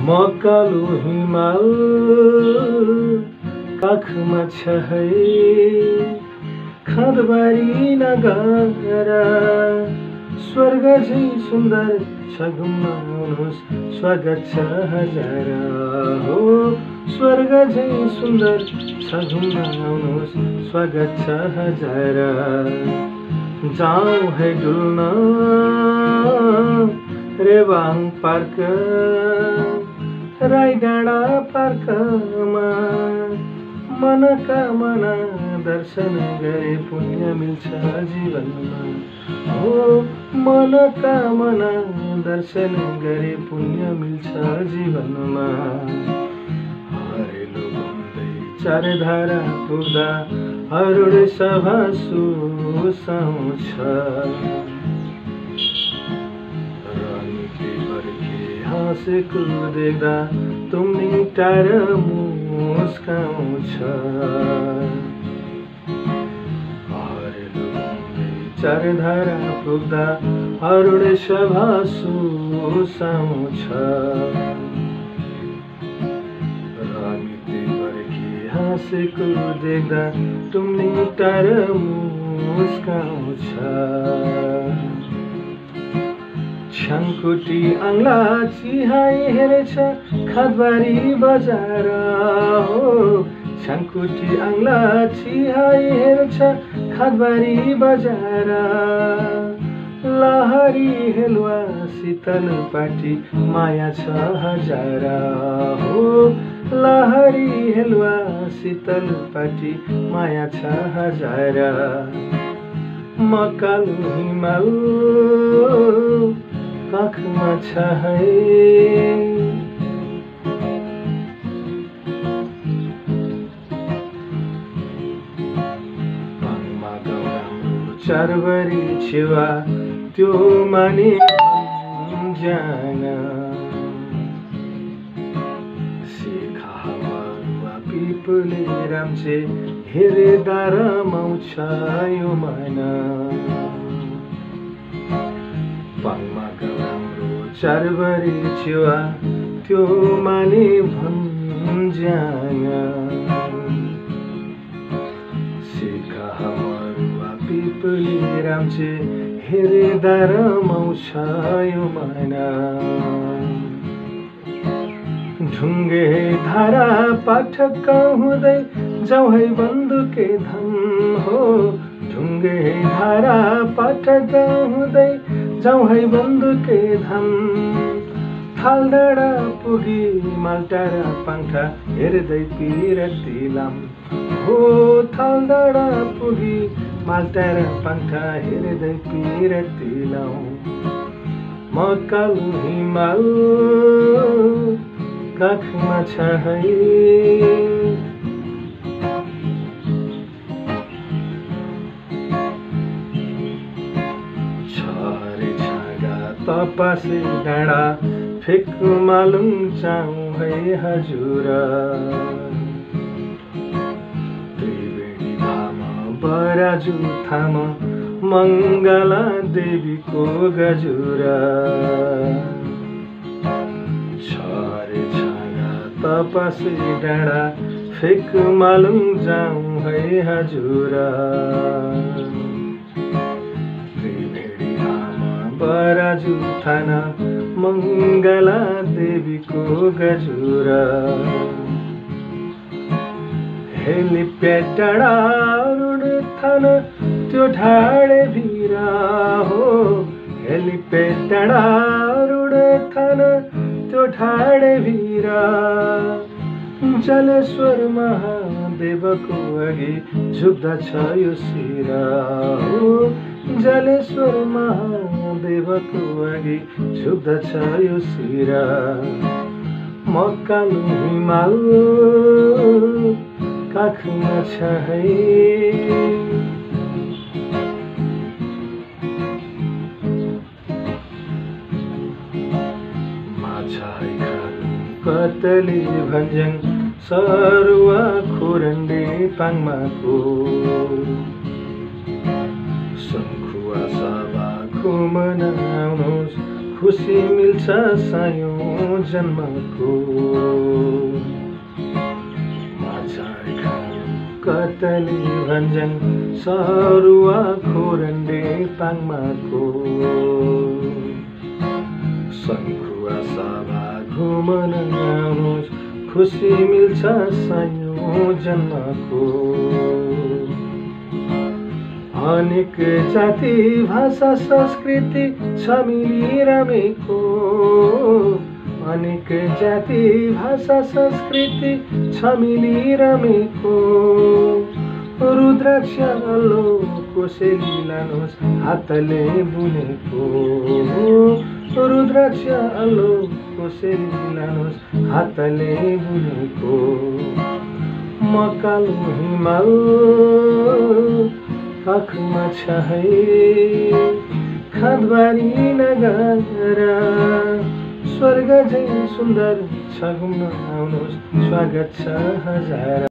मकालो हिमाल काखमा छ है खाँदबारी नगरा स्वर्ग झै सुन्दर छ घुम्न आउनुहोस् स्वागत छ हजार हो स्वर्ग झै सुन्दर छ घुम्न आउनुहोस् स्वागत छ हजार जाऊँ है डुल्न रेवाङ पार्क राईडाँडा पार्कमा मनोकामना दर्शन गरे पुण्य मिल्छ जीवनमा हो मनोकामना दर्शन गरे पुण्य मिल्छ जीवनमा हरेलो घुम्दै चारधारा पुग्दा अरुण सभा सुसाउँछ हाँसेको देख्दा तुमी टाढा मुस्काउँछ चारधारा पुग्दा अरुण सभा सुसाउँछ हाँसेको देख्दा तुमी टाढा मुस्काउँछ छाङकुटी आङ्ला चिहाई हेरेछ खादबारी बजार हो छाङकुटी आङ्ला चिहाई हेरेछ खादबारी बजार लहरी हेलुवा शीतल पाटी माया छ हजार हो लहरी हेलुवा शीतल पाटी माया छ हजार मकालो हिमाल काखमा छ है पाङमा गाउँ चारबारी छेवा त्यो माने जान शेखा पिपले राम्चे हेरेदा रमाउँछ यो मन पाङमा चारबारी छेवा त्यो माने भन्ज्याङ शेखा मरुवा पिपली राम्चे हेरेदा रमाउँछ यो मन ढुङ्गे धारा पाठक हुँदै जाउँ है बन्दुके धम हो ढुङ्गे धारा पाठक हुँदै जाउँ है बन्दुके धम थालडाँडा पुगी मालटारा पाङ्खा हेर्दै पिरती लाम हो थालडाँडा पुगी मालटारा पाङ्खा हेर्दै पिरती लाम मकालो हिमाल काखमा छ है तपासे डाँडा फेक्नु मालुङ चाउँ है हजुर त्रिवेणी धाम बराजु थाम मङ्गला देवीको गजुर छरे छागा तपासे डाँडा फेक्नु मालुङ जाउँ है हजुर बराजु थाना मङ्गला देवीको गजुर हेलिप्याड डाँडा अरुण थाना त्यो ढाडे भिरा हो हेलिप्याड डाँडा अरुण थाना त्यो ढाडे भिरा जलेश्वर महादेवको अघि झुक्दछ यो शिरा हो जलेश्वर महादेवको अघि झुक्दछ यो शिरा मकालो हिमाल काखमा छ है माछा है खानु कतली भन्ज्याङ सरुवा खोरन्डे पाङमाको सङ्खुवा सभा घुम्न आउनुहोस् खुसी मिल्छ सयौं जन्मको। माछा कतली भञ्ज्याङ सरुवा खोरन्डे पाङमाको। सङ्खुवा सभा घुमन आउनुहोस्, खुसी मिल्छ सयौं जन्मको। अनेक जाति भाषा संस्कृति छ मिलिरमेको। अनेक जाति भाषा संस्कृति छ मिलिरमेको। रुद्राक्ष अल्लो कोसेली लानुहोस्, हातले बुनेको। रुद्राक्ष अल्लो कोसेली लानुहोस्, हातले बुनेको। मकालो हिमाल आँखमा छ है, खादबारी नगरा। स्वर्ग झैं सुन्दर छ, घुम्न आउनुहोस्, स्वागत छ हजार।